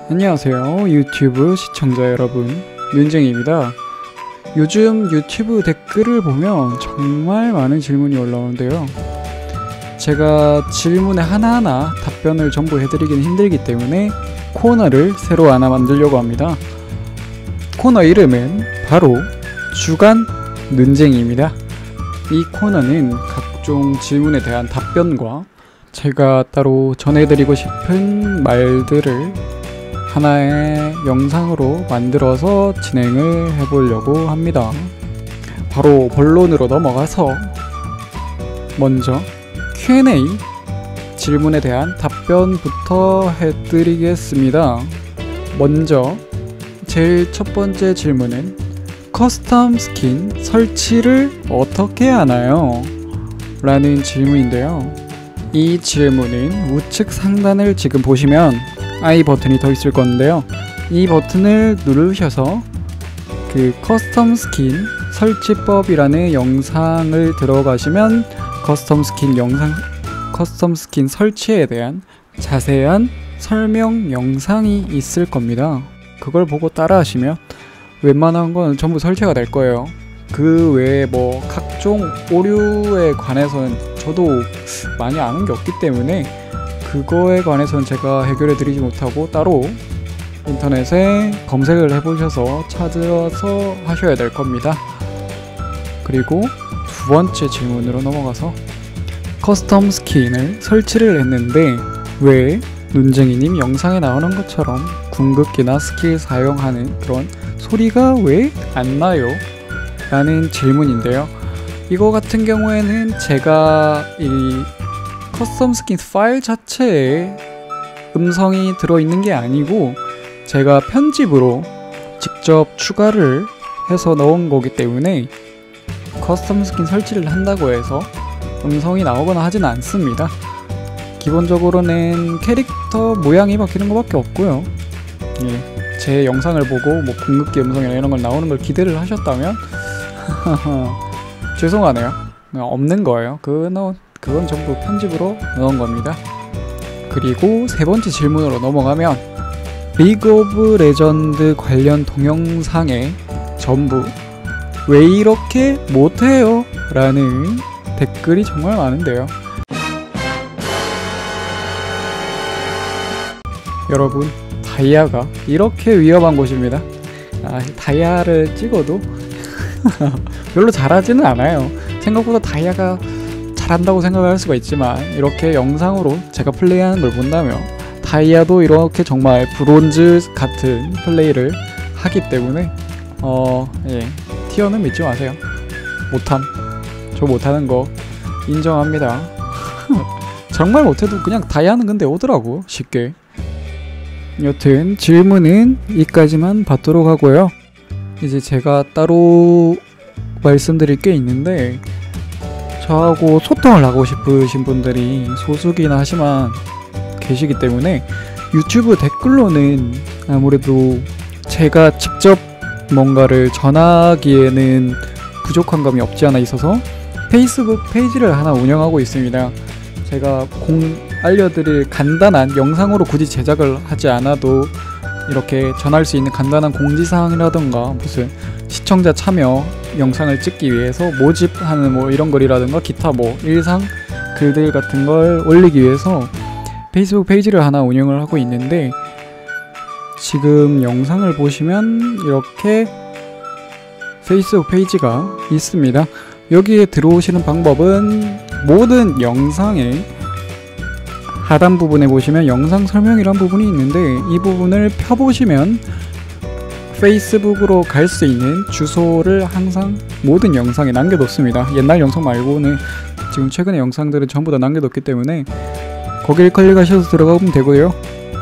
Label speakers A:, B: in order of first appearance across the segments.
A: 안녕하세요 유튜브 시청자 여러분, 윤쟁입니다. 요즘 유튜브 댓글을 보면 정말 많은 질문이 올라오는데요, 제가 질문에 하나하나 답변을 전부 해드리기는 힘들기 때문에 코너를 새로 하나 만들려고 합니다. 코너 이름은 바로 주간 눈쟁이입니다. 이 코너는 각종 질문에 대한 답변과 제가 따로 전해드리고 싶은 말들을 하나의 영상으로 만들어서 진행을 해보려고 합니다. 바로 본론으로 넘어가서 먼저 Q&A 질문에 대한 답변부터 해드리겠습니다. 먼저 제일 첫 번째 질문은 커스텀 스킨 설치를 어떻게 하나요? 라는 질문인데요, 이 질문은 우측 상단을 지금 보시면 I 버튼이 더 있을 건데요, 이 버튼을 누르셔서 그 커스텀 스킨 설치법이라는 영상을 들어가시면 커스텀 스킨 설치에 대한 자세한 설명 영상이 있을 겁니다. 그걸 보고 따라 하시면 웬만한 건 전부 설치가 될 거예요. 그 외에 뭐 각종 오류에 관해서는 저도 많이 아는 게 없기 때문에 그거에 관해서는 제가 해결해 드리지 못하고 따로 인터넷에 검색을 해보셔서 찾아서 하셔야 될 겁니다. 그리고 두 번째 질문으로 넘어가서 커스텀 스킨을 설치를 했는데 왜 눈쟁이님 영상에 나오는 것처럼 궁극기나 스킬 사용하는 그런 소리가 왜 안 나요? 라는 질문인데요, 이거 같은 경우에는 제가 이 커스텀 스킨 파일 자체에 음성이 들어있는 게 아니고 제가 편집으로 직접 추가를 해서 넣은 거기 때문에 커스텀 스킨 설치를 한다고 해서 음성이 나오거나 하진 않습니다. 기본적으로는 캐릭터 모양이 바뀌는 것밖에 없고요. 제 영상을 보고 뭐 궁극기 음성이나 이런 걸 나오는 걸 기대를 하셨다면 죄송하네요, 없는 거예요. 그건 전부 편집으로 넣은 겁니다. 그리고 세 번째 질문으로 넘어가면 리그 오브 레전드 관련 동영상에 전부 왜 이렇게 못해요? 라는 댓글이 정말 많은데요, 여러분, 다이아가 이렇게 위험한 곳입니다. 다이아를 찍어도 별로 잘하지는 않아요. 생각보다 다이아가 잘한다고 생각을 할 수가 있지만 이렇게 영상으로 제가 플레이하는 걸 본다면 다이아도 이렇게 정말 브론즈 같은 플레이를 하기 때문에 티어는 믿지 마세요. 저 못하는 거 인정합니다. 정말 못해도 그냥 다이아는 근데 오더라고, 쉽게. 여튼 질문은 여기까지만 받도록 하고요. 이제 제가 따로 말씀드릴 게 있는데, 저하고 소통을 하고 싶으신 분들이 소수긴 하지만 계시기 때문에 유튜브 댓글로는 아무래도 제가 직접 뭔가를 전하기에는 부족한 감이 없지 않아 있어서 페이스북 페이지를 하나 운영하고 있습니다. 제가 알려드릴 간단한 영상으로 굳이 제작을 하지 않아도 이렇게 전할 수 있는 간단한 공지사항이라던가 무슨 시청자 참여 영상을 찍기 위해서 모집하는 뭐 이런 글이라든가 기타 뭐 일상 글들 같은 걸 올리기 위해서 페이스북 페이지를 하나 운영을 하고 있는데, 지금 영상을 보시면 이렇게 페이스북 페이지가 있습니다. 여기에 들어오시는 방법은 모든 영상에 하단 부분에 보시면 영상 설명이란 부분이 있는데, 이 부분을 펴보시면 페이스북으로 갈 수 있는 주소를 항상 모든 영상에 남겨뒀습니다. 옛날 영상 말고는 지금 최근의 영상들은 전부 다 남겨뒀기 때문에 거길 클릭하셔서 들어가면 되고요.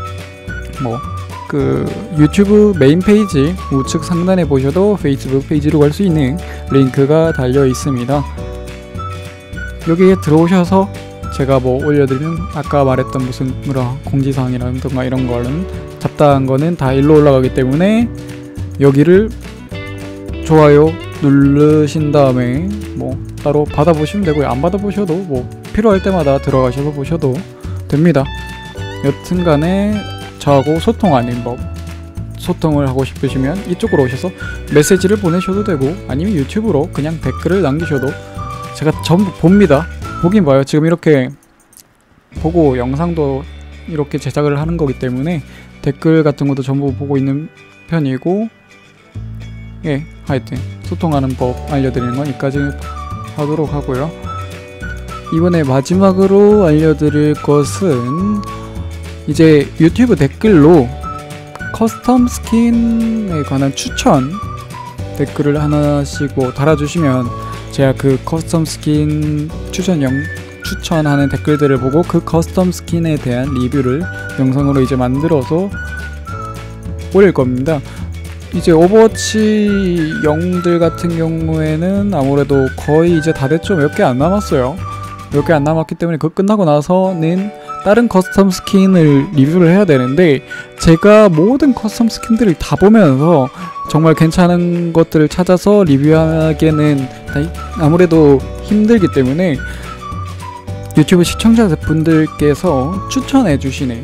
A: 유튜브 메인 페이지 우측 상단에 보셔도 페이스북 페이지로 갈 수 있는 링크가 달려 있습니다. 여기에 들어오셔서 제가 올려드리는 아까 말했던 무슨 공지사항이라든가 이런 거는 잡다한 거는 다 일로 올라가기 때문에 여기를 좋아요 누르신 다음에 따로 받아보시면 되고요. 안 받아보셔도 필요할 때마다 들어가셔서 보셔도 됩니다. 여튼간에 저하고 소통하는 법, 소통을 하고 싶으시면 이쪽으로 오셔서 메시지를 보내셔도 되고 아니면 유튜브로 그냥 댓글을 남기셔도 제가 전부 봅니다. 보긴 봐요. 지금 이렇게 보고 영상도 이렇게 제작을 하는 거기 때문에 댓글 같은 것도 전부 보고 있는 편이고, 예, 하여튼 소통하는 법 알려드리는 건 여기까지 하도록 하고요. 이번에 마지막으로 알려드릴 것은 이제 유튜브 댓글로 커스텀 스킨에 관한 추천 댓글을 하나씩 뭐 달아주시면 제가 그 커스텀 스킨 추천하는 댓글들을 보고 그 커스텀 스킨에 대한 리뷰를 영상으로 이제 만들어서 올릴 겁니다. 이제 오버워치 영들 같은 경우에는 아무래도 거의 이제 다 됐죠. 몇 개 안 남았어요. 몇 개 안 남았기 때문에 그거 끝나고 나서는 다른 커스텀 스킨을 리뷰를 해야 되는데, 제가 모든 커스텀 스킨들을 다 보면서 정말 괜찮은 것들을 찾아서 리뷰하기에는 아무래도 힘들기 때문에 유튜브 시청자분들께서 추천해 주실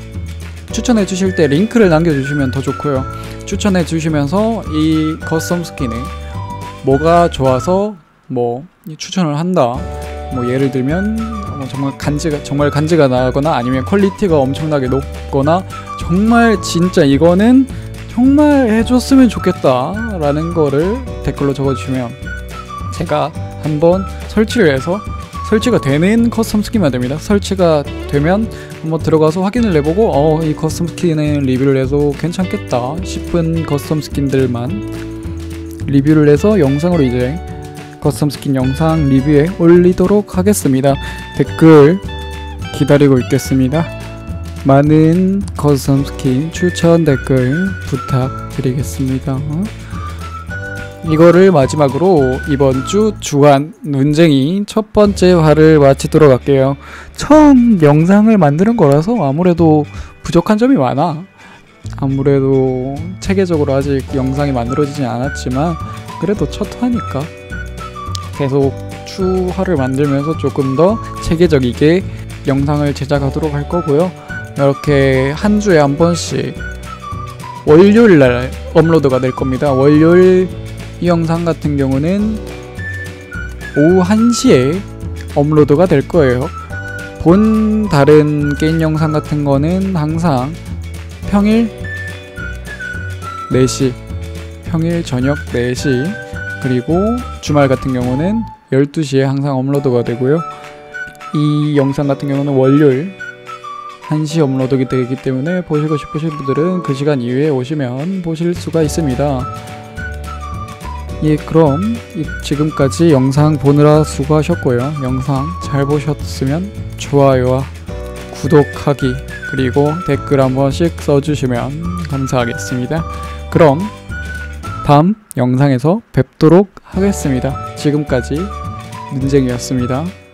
A: 때 링크를 남겨주시면 더 좋고요. 추천해 주시면서 이 커스텀 스킨에 뭐가 좋아서 뭐 추천을 한다, 뭐 예를 들면 정말 간지가 나거나 아니면 퀄리티가 엄청나게 높거나 정말 진짜 이거는 정말 해줬으면 좋겠다 라는 거를 댓글로 적어주시면 제가 한번 설치를 해서, 설치가 되는 커스텀 스킨만 됩니다. 설치가 되면 한번 들어가서 확인을 해보고 이 커스텀 스킨에 리뷰를 해도 괜찮겠다 싶은 커스텀 스킨들만 리뷰를 해서 영상으로 이제 커스텀 스킨 영상 리뷰에 올리도록 하겠습니다. 댓글 기다리고 있겠습니다. 많은 커스텀 스킨 추천 댓글 부탁드리겠습니다. 이거를 마지막으로 이번 주 주간 논쟁이 첫 번째 화를 마치도록 할게요. 처음 영상을 만드는 거라서 아무래도 부족한 점이 많아. 아무래도 체계적으로 아직 영상이 만들어지진 않았지만 그래도 첫 화니까 계속 추화를 만들면서 조금 더 체계적이게 영상을 제작하도록 할 거고요. 이렇게 한 주에 한 번씩 월요일날 업로드가 될 겁니다. 월요일 이 영상 같은 경우는 오후 1시에 업로드가 될 거예요. 본 다른 게임 영상 같은 거는 항상 평일 4시, 평일 저녁 4시, 그리고 주말 같은 경우는 12시에 항상 업로드가 되고요. 이 영상 같은 경우는 월요일 1시 업로드가 되기 때문에 보시고 싶으신 분들은 그 시간 이후에 오시면 보실 수가 있습니다. 예, 그럼 지금까지 영상 보느라 수고하셨고요. 영상 잘 보셨으면 좋아요와 구독하기 그리고 댓글 한 번씩 써주시면 감사하겠습니다. 그럼 다음 영상에서 뵙도록 하겠습니다. 지금까지 눈쟁이였습니다.